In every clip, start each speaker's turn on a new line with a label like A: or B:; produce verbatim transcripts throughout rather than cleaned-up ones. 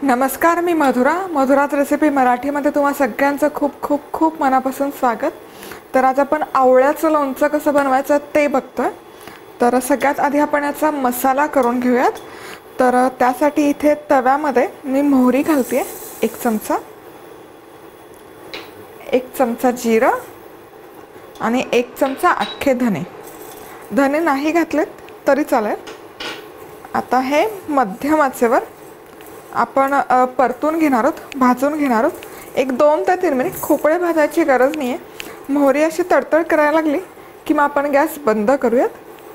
A: नमस्कार, मी मधुरा. मधुराच रेसिपी मराठीमध्ये तुम्हा सगळ्यांचं खूप खूप खूप मनापासून स्वागत. तर आज आपण आवळ्याचं लोणचं कसं बनवायचं ते बघतोय. तर सगळ्यात आधी आपण याचा मसाला करून घेऊयात. तर त्यासाठी इथे तव्यामध्ये मी मोहरी घालते, एक चमचा, एक चमचा जिरं आणि एक चमचा अख्खे धने. धने नाही घातलेत तरी चालेल. आता हे मध्यम आचेवर आपण परतून घेणार आहोत, भाजून घेणार आहोत. एक दोन ते तीन मिनिट. खोपळे भाजायची गरज नाही आहे. मोहरी अशी तडतड करायला लागली की मग आपण गॅस बंद करूयात.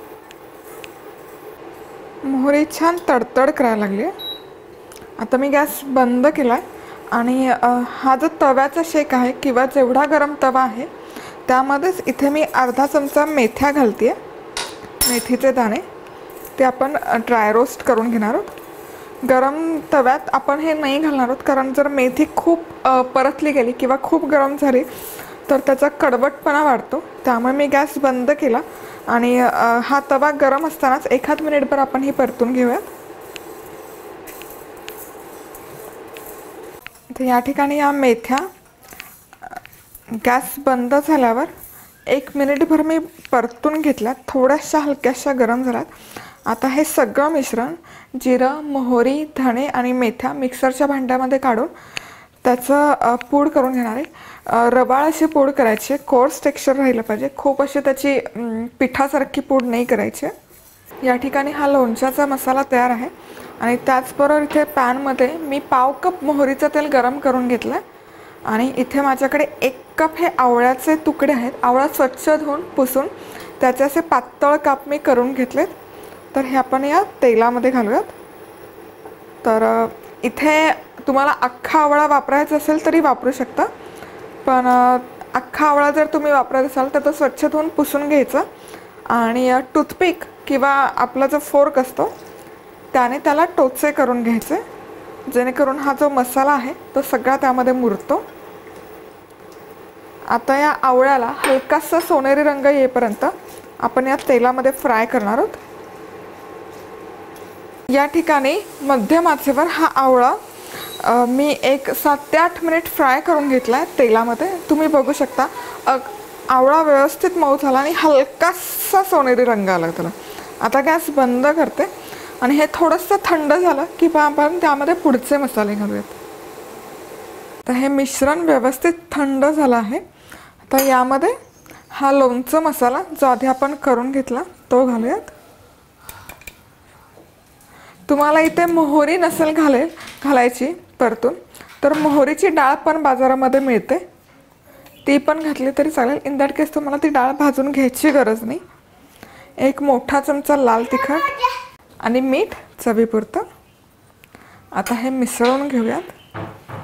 A: मोहरी छान तडतड करायला लागली आहे. आता मी गॅस बंद केला आहे आणि हा जो तव्याचा शेक आहे किंवा जेवढा गरम तवा आहे त्यामध्येच इथे मी अर्धा चमचा मेथ्या घालते आहे. मेथीचे दाणे ते आपण ड्राय रोस्ट करून घेणार आहोत. गरम तव्यात आपण हे नाही घालणार आहोत, कारण जर मेथी खूप परतली गेली किंवा खूप गरम झाली तर त्याचा कडवटपणा वाढतो. त्यामुळे मी गॅस बंद केला आणि हा तवा गरम असतानाच एखाद मिनिटभर आपण ही परतून घेऊयात. तर या ठिकाणी या मेथ्या गॅस बंद झाल्यावर एक मिनिटभर मी परतून घेतल्यात. थोड्याशा हलक्याशा गरम झाल्यात. आता हे सगळं मिश्रण जिरं, मोहरी, धणे आणि मेथ्या मिक्सरच्या भांड्यामध्ये काढून त्याचं पूड करून घेणार आहे. रवाळ अशी पूड करायची, कोर्स टेक्स्चर राहिलं पाहिजे. खूप अशी त्याची पिठासारखी पूड नाही करायची. या ठिकाणी हा लोणच्याचा मसाला तयार आहे आणि त्याचबरोबर इथे पॅनमध्ये मी पाव कप मोहरीचं तेल गरम करून घेतलं आहे आणि इथे माझ्याकडे एक कप हे आवळ्याचे तुकडे आहेत. आवळा स्वच्छ धुवून पुसून त्याचे असे पातळ काप मी करून घेतलेत. तर हे आपण या तेलामध्ये घालूयात. तर इथे तुम्हाला अख्खा आवळा वापरायचा असेल तरी वापरू शकता, पण अख्खा आवळा जर तुम्ही वापरत असाल तर तो स्वच्छ धुवून पुसून घ्यायचा आणि टूथपिक किंवा आपला जो फोर्क असतो त्याने त्याला टोचे करून घ्यायचे, जेणेकरून हा जो मसाला आहे तो सगळा त्यामध्ये मुरतो. आता या आवळ्याला हलकासा सोनेरी रंग येईपर्यंत आपण या तेलामध्ये फ्राय करणार आहोत. या ठिकाणी मध्यम आचेवर हा आवळा मी एक सात ते आठ मिनिट फ्राय करून घेतला आहे तेलामध्ये. तुम्ही बघू शकता आवळा व्यवस्थित मऊ झाला आणि हलकासा सोनेरी रंग आला त्याला. आता गॅस बंद करते आणि हे थोडंसं थंड झालं की आपण त्यामध्ये पुढचे मसाले घालूयात. तर हे मिश्रण व्यवस्थित थंड झालं आहे. आता यामध्ये हा लोणचं मसाला जो आधी आपण करून घेतला तो घालूयात. तुम्हाला इथे मोहरी नसेल घालेल घालायची परतून तर मोहरीची डाळ पण बाजारामध्ये मिळते, ती पण घातली तरी चालेल. इन दॅट केस तुम्हाला ती डाळ भाजून घ्यायची गरज नाही. एक मोठा चमचा लाल तिखट आणि मीठ चवीपुरतं. आता हे मिसळून घेऊयात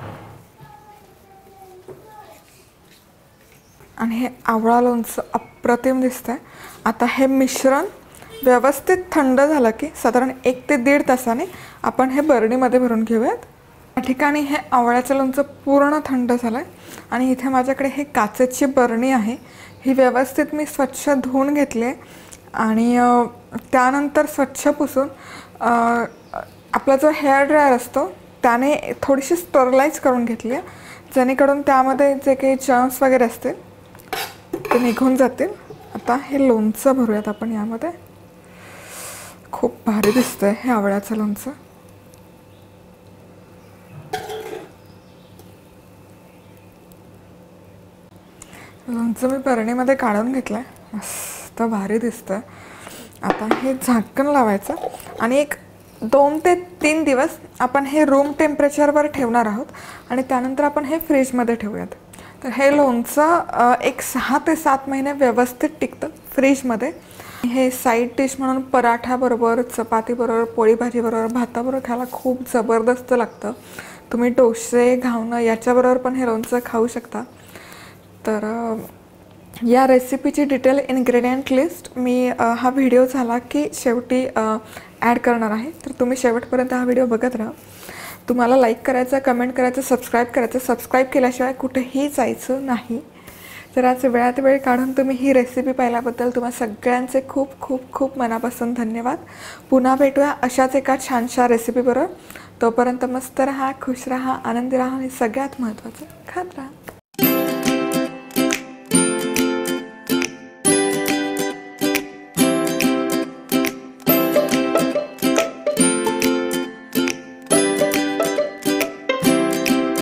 A: आणि हे आवळा लोणचं अप्रतिम दिसतंय. आता हे मिश्रण व्यवस्थित थंड झालं की साधारण एक ते दीड तासाने आपण हे बरणीमध्ये भरून घेऊयात. या ठिकाणी हे आवळ्याचं लोणचं पूर्ण थंड झालं आहे आणि इथे माझ्याकडे हे काचेची बरणी आहे. ही व्यवस्थित मी स्वच्छ धुवून घेतली आहे आणि त्यानंतर स्वच्छ पुसून आपला जो हेअर ड्रायर असतो त्याने थोडीशी स्टरलाइज करून घेतली आहे, जेणेकरून त्यामध्ये जे काही जर्म्स वगैरे असतील ते निघून जातील. आता हे लोणचं भरूयात आपण यामध्ये. खूप भारी दिसतंय हे आवळ्याचं लोणचं. लोणचं मी बरणीमध्ये काढून घेतलंय. मस्त भारी दिसतंय. आता हे झाकण लावायचं आणि एक दोन ते तीन दिवस आपण हे रूम टेम्परेचरवर ठेवणार आहोत आणि त्यानंतर आपण हे फ्रीजमध्ये ठेवूयात. तर हे लोणचं एक सहा ते सात महिने व्यवस्थित टिकतं फ्रीजमध्ये. हे साईड डिश म्हणून पराठाबरोबर, चपातीबरोबर, पोळी भाजीबरोबर, भाताबरोबर खायला खूप जबरदस्त लागतं. तुम्ही डोसे, घावणं याच्याबरोबर पण हे लोणचं खाऊ शकता. तर या रेसिपीची डिटेल इन्ग्रेडियंट लिस्ट मी हा व्हिडिओ झाला की शेवटी ॲड करणार आहे. तर तुम्ही शेवटपर्यंत हा व्हिडिओ बघत राहा. तुम्हाला लाईक करायचं, कमेंट करायचं, सबस्क्राईब करायचं. सबस्क्राईब केल्याशिवाय कुठेही जायचं नाही. तर आज वेळात वेळ काढून तुम्ही ही रेसिपी पाहिल्याबद्दल तुम्हा सगळ्यांचे खूप खूप खूप मनापासून धन्यवाद. पुन्हा भेटूया अशाच एका छानशा रेसिपीबरोबर. तोपर्यंत मस्त राहा, खुश राहा, आनंदी राहा आणि सगळ्यात महत्त्वाचं खात राहा.